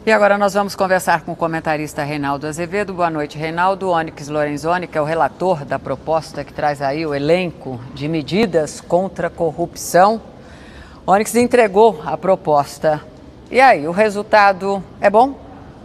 E agora nós vamos conversar com o comentarista Reinaldo Azevedo. Boa noite, Reinaldo. Onyx Lorenzoni, que é o relator da proposta que traz aí o elenco de medidas contra a corrupção. Onyx entregou a proposta. E aí, o resultado é bom?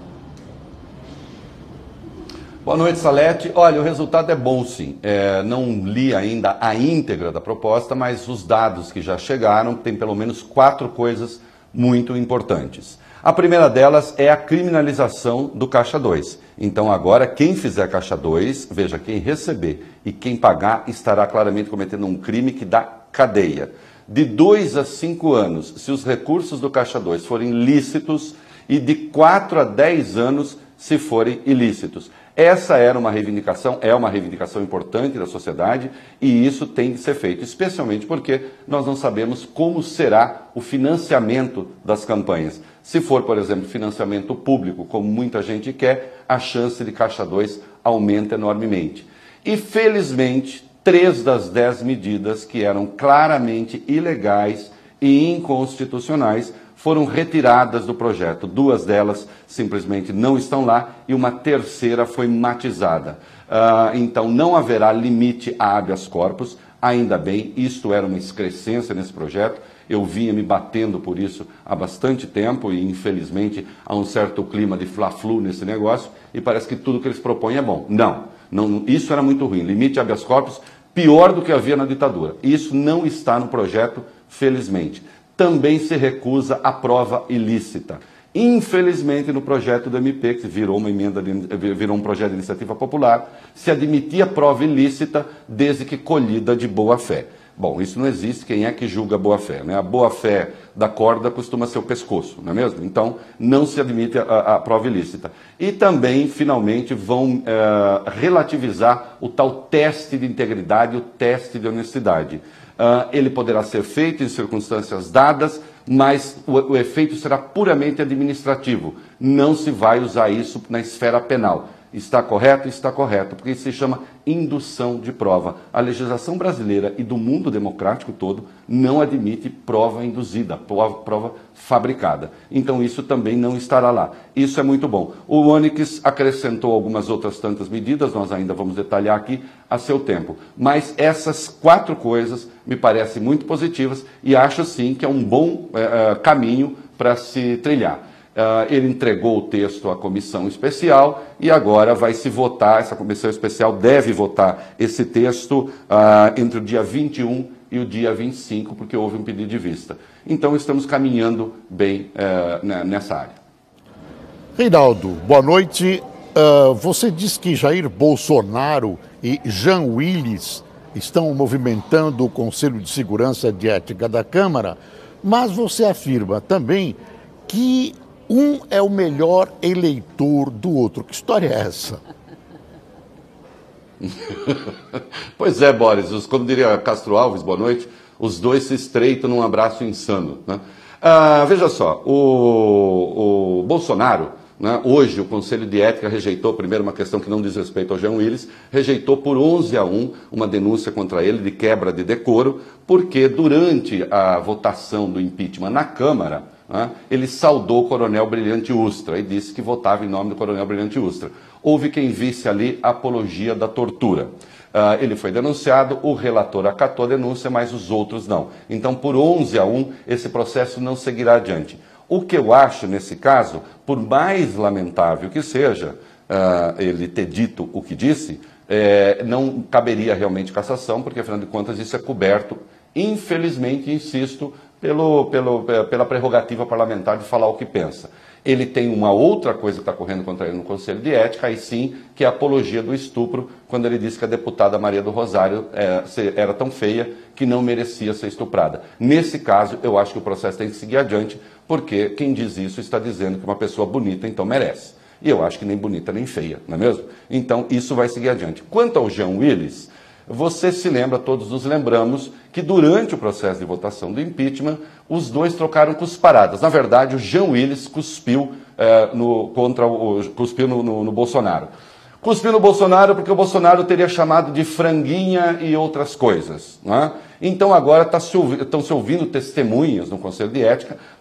Boa noite, Salete. Olha, o resultado é bom, sim. Não li ainda a íntegra da proposta, mas os dados que já chegaram têm pelo menos 4 coisas muito importantes. A primeira delas é a criminalização do Caixa 2. Então agora quem fizer Caixa 2, veja, quem receber e quem pagar estará claramente cometendo um crime que dá cadeia. De 2 a 5 anos, se os recursos do Caixa 2 forem lícitos, e de 4 a 10 anos se forem ilícitos. Essa era uma reivindicação, é uma reivindicação importante da sociedade e isso tem que ser feito, especialmente porque nós não sabemos como será o financiamento das campanhas. Se for, por exemplo, financiamento público, como muita gente quer, a chance de Caixa 2 aumenta enormemente. E, felizmente, 3 das 10 medidas que eram claramente ilegais e inconstitucionais foram retiradas do projeto. 2 delas simplesmente não estão lá e uma terceira foi matizada. Então não haverá limite a habeas corpus, ainda bem, isto era uma excrescência nesse projeto. Eu vinha me batendo por isso há bastante tempo e infelizmente há um certo clima de fla-flu nesse negócio e parece que tudo que eles propõem é bom. Não, isso era muito ruim. Limite a habeas corpus, pior do que havia na ditadura. Isso não está no projeto, felizmente. Também se recusa a prova ilícita. Infelizmente, no projeto do MP, que virou um projeto de iniciativa popular, se admitia prova ilícita desde que colhida de boa-fé. Bom, isso não existe, quem é que julga a boa-fé, né? A boa-fé da corda costuma ser o pescoço, não é mesmo? Então, não se admite a prova ilícita. E também, finalmente, vão relativizar o tal teste de integridade, o teste de honestidade. Ele poderá ser feito em circunstâncias dadas, mas o efeito será puramente administrativo. Não se vai usar isso na esfera penal. Está correto? Está correto, porque isso se chama indução de prova. A legislação brasileira e do mundo democrático todo não admite prova induzida, prova fabricada. Então isso também não estará lá. Isso é muito bom. O Onyx acrescentou algumas outras tantas medidas, nós ainda vamos detalhar aqui a seu tempo. Mas essas 4 coisas me parecem muito positivas e acho sim que é um bom caminho para se trilhar. Ele entregou o texto à comissão especial e agora vai se votar, essa comissão especial deve votar esse texto entre o dia 21 e o dia 25, porque houve um pedido de vista. Então estamos caminhando bem nessa área. Reinaldo, boa noite. Você diz que Jair Bolsonaro e Jean Willis estão movimentando o Conselho de Segurança e Ética da Câmara, mas você afirma também que um é o melhor eleitor do outro. Que história é essa? Pois é, Boris, como diria Castro Alves, boa noite, os dois se estreitam num abraço insano, né? Veja só, o Bolsonaro, né, hoje o Conselho de Ética rejeitou, primeiro uma questão que não diz respeito ao Jean Willis, rejeitou por 11-1 uma denúncia contra ele de quebra de decoro, porque durante a votação do impeachment na Câmara, ele saudou o Coronel Brilhante Ustra e disse que votava em nome do Coronel Brilhante Ustra. Houve quem visse ali apologia da tortura. Ele foi denunciado, o relator acatou a denúncia, mas os outros não. Então, por 11-1, esse processo não seguirá adiante. O que eu acho nesse caso, por mais lamentável que seja ele ter dito o que disse, não caberia realmente cassação, porque, afinal de contas, isso é coberto, infelizmente, insisto, pela prerrogativa parlamentar de falar o que pensa. Ele tem uma outra coisa que está correndo contra ele no Conselho de Ética, aí sim, que é a apologia do estupro, quando ele disse que a deputada Maria do Rosário era tão feia que não merecia ser estuprada. Nesse caso, eu acho que o processo tem que seguir adiante, porque quem diz isso está dizendo que uma pessoa bonita, então, merece. E eu acho que nem bonita nem feia, não é mesmo? Então, isso vai seguir adiante. Quanto ao Jean Willis, você se lembra, todos nos lembramos, que durante o processo de votação do impeachment, os dois trocaram cusparadas. Na verdade, o Jean Willis cuspiu, cuspiu no Bolsonaro. Cuspiu no Bolsonaro porque o Bolsonaro teria chamado de franguinha e outras coisas. Não é? Então agora estão se ouvindo testemunhas no Conselho de Ética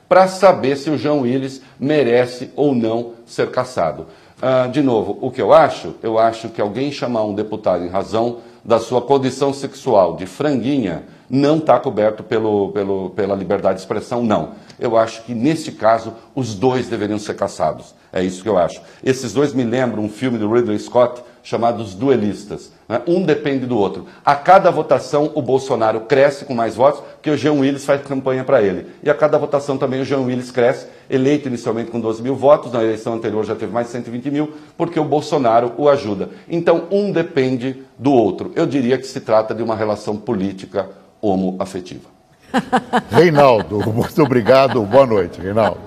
para saber se o Jean Willis merece ou não ser cassado. De novo, o que eu acho que alguém chamar um deputado em razão da sua condição sexual de franguinha não está coberto pela liberdade de expressão, não. Eu acho que, neste caso, os dois deveriam ser cassados. É isso que eu acho. Esses dois me lembram um filme do Ridley Scott chamado Os Duelistas. Né? Um depende do outro. A cada votação, o Bolsonaro cresce com mais votos, porque o Jean Willis faz campanha para ele. E a cada votação também o Jean Willis cresce, eleito inicialmente com 12 mil votos, na eleição anterior já teve mais de 120 mil, porque o Bolsonaro o ajuda. Então, um depende do outro. Eu diria que se trata de uma relação política homoafetiva. Reinaldo, muito obrigado. Boa noite, Reinaldo.